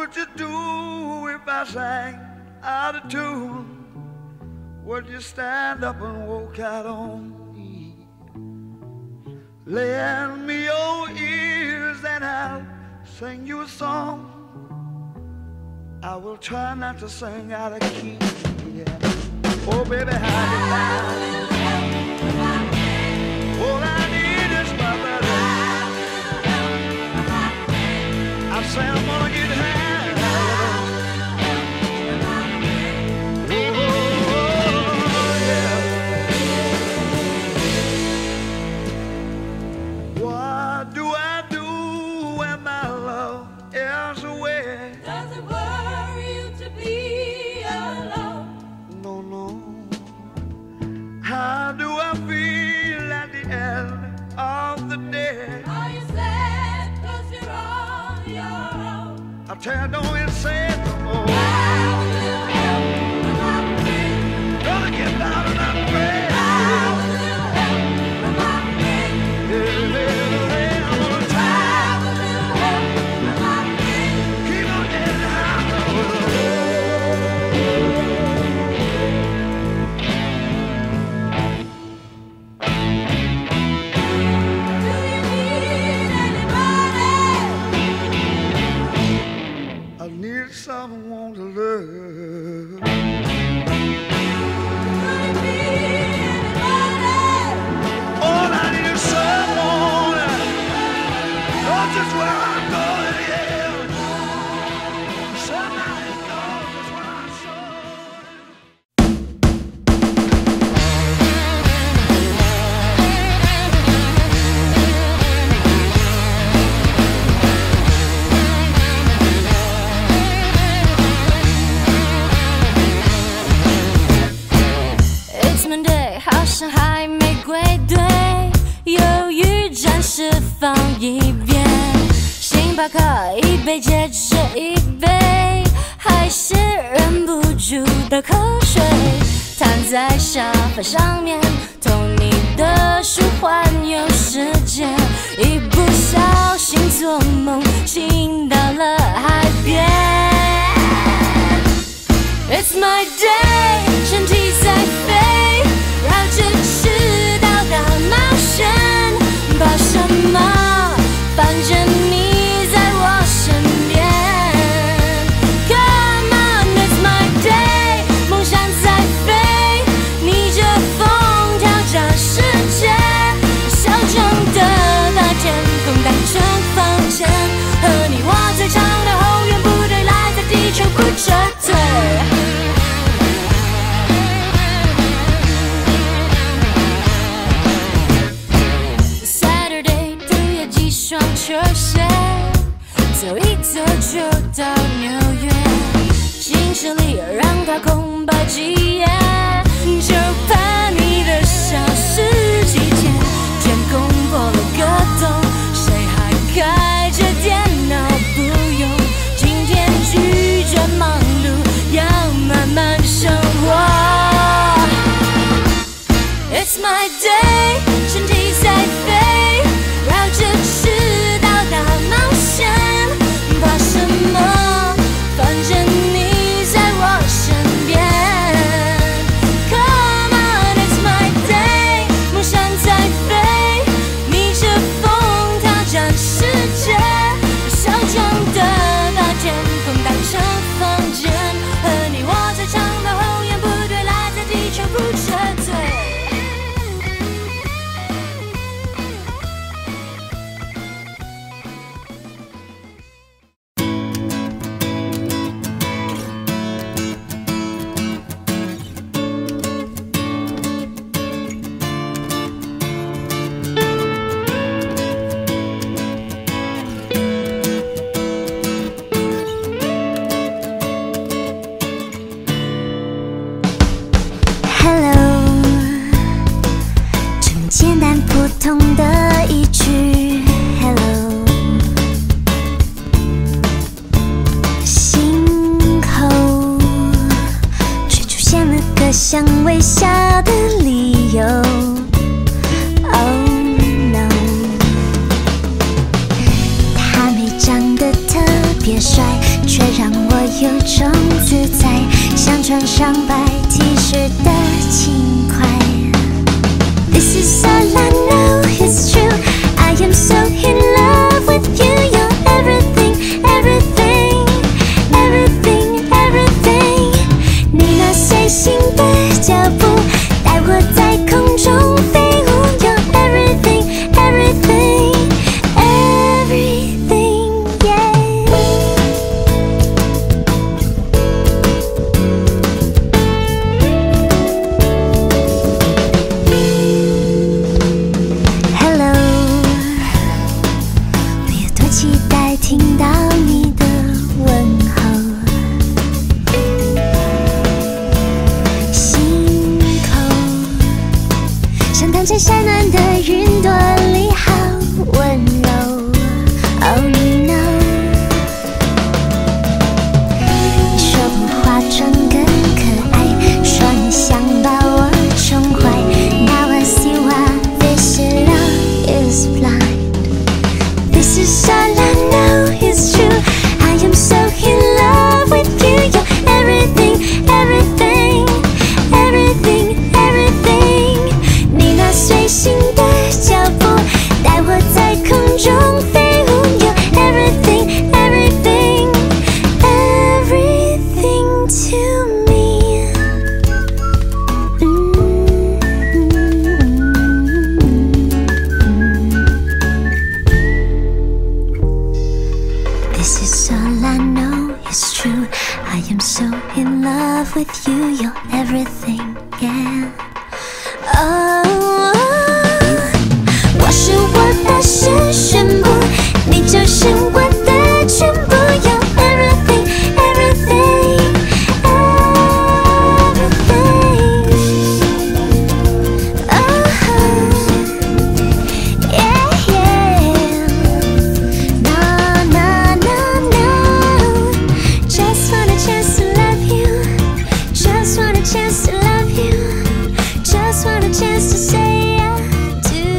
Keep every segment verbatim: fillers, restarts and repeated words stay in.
would you do if I sang out of tune? Would you stand up and walk out on me? Lend me your ears and I'll sing you a song. I will try not to sing out of key. Yeah. Oh, baby, how you like? All I need is my brother. I say I'm gonna get high. Tell don't it say it no more. Gonna get down and I'm ready. I'm gonna try. Keep on getting high. Someone to love. Could it be anybody? All I need is someone. Knows just where I'm going, yeah. Somebody knows just where I'm 上海玫瑰队，犹豫暂时放一边。星巴克一杯接着一杯，还是忍不住的口水。瘫在沙发上面，偷你的书环游世界，一不小心做梦，亲到了海边。It's my day， 身体在飞。绕着赤道大冒险，怕什么？反正你在我身边。Come on, it's my day， 梦想在飞，逆着风挑战世界。小众的大天空当成房间，和你我最长的后援部队来在地球不撤退。球鞋，走一走就到纽约，行事历让它空白几页，就怕你的消失几天。天空破了个洞，谁还开着电脑？不用，今天拒绝忙碌，要慢慢生活。It's my day， 身体在飞，绕着赤。怕什么？反正你在我身边。Come on, it's my day， 梦想在飞，逆着风挑战世界。小众的大天空当成房间，和你我最长的后援部队来在地球不撤退。痛的一句 Hello， 心口却出现了个想微笑的理由。Oh no， 他没长得特别帅，却让穿上白 T 恤的轻快。This is all I know, it's true. I am so in love with you. You're everything, everything, everything, everything. 你那随性的脚步，带我在空中飞舞。You're everything, everything, everything, yeah. Hello， 我有多期待听到你的问候，心口像躺在晒暖的云朵里，好温柔。Oh no， 你说不化妆更可爱，说你想把我宠坏。Now I see why this love is blind. This is all I know, it's true. I am so in love with you. You're everything, everything, everything, everything. 你那随性的脚步，带我在空中飞舞。You're everything, everything, everything to me. This is all I know, it's true. I am so in love with you. You're everything, yeah. Oh， 我是我的是宣布，你就是我的全部。You're everything, everything, everything. Oh, yeah, yeah. No, no, no, no. Just want a chance to love you. Just want a chance to love you. Just want a chance to say I do.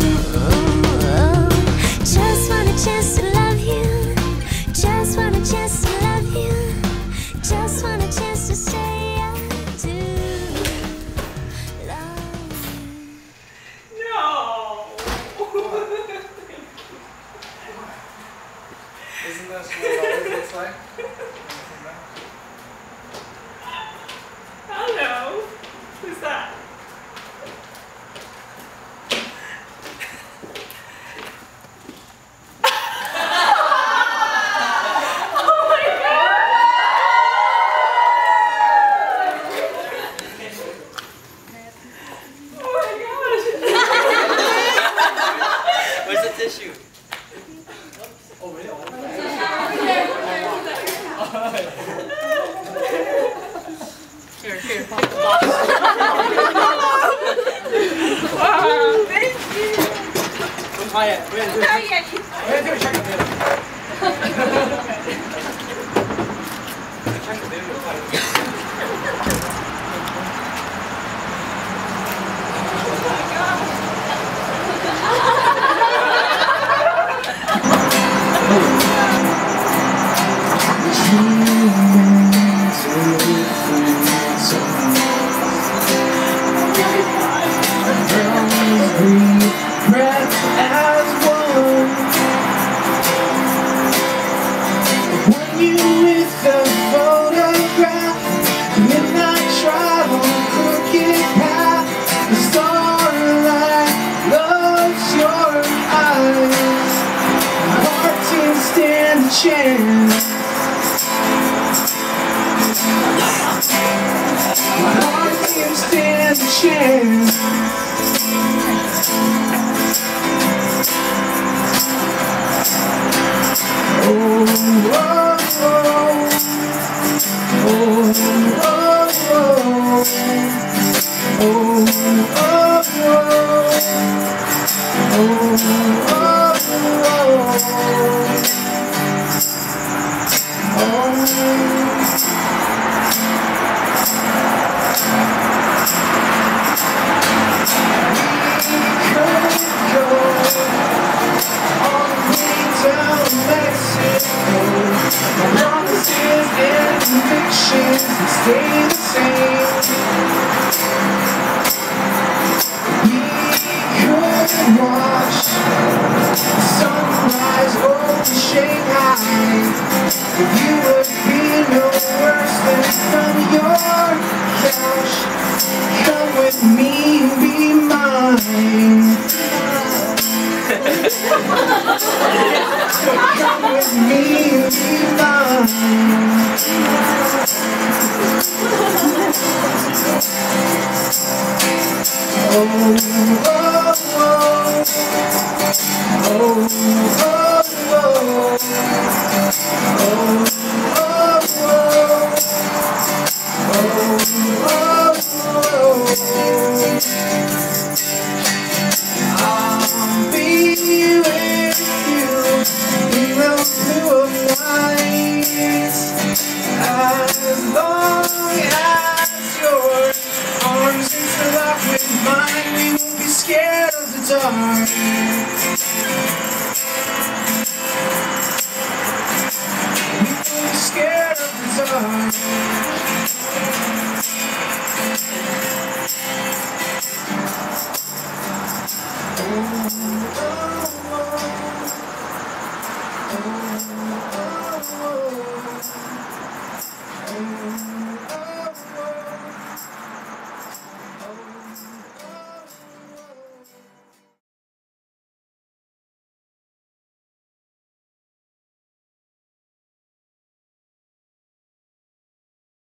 Just want a chance to love you. Just want a chance to love you. Just want a chance to say I do. Love you. No! Isn't that what it always looks like? Hello. Who's that? Oh my god! Oh my gosh! Where's the tissue? Oh, really? Here, here. Wow, thank you. Don't tie it. We're gonna do it. We're gonna do a check up here. Check the video. Chance. My heart can't stand a chance. Oh, oh, oh, oh, oh, oh, oh, oh, oh, oh, oh. Mexico, my promises in convictions that stay the same. We could watch the sunrise over Shanghai. You would be no worse than from your couch. Come with me and be mine. So come with me and be mine. Oh, oh, oh, oh, oh, oh, I'll be with you in those blue of nights, as long as your arms interlock with mine. We won't be scared of the dark. We won't be scared of the dark. Oh, oh, oh, oh, oh, oh, oh.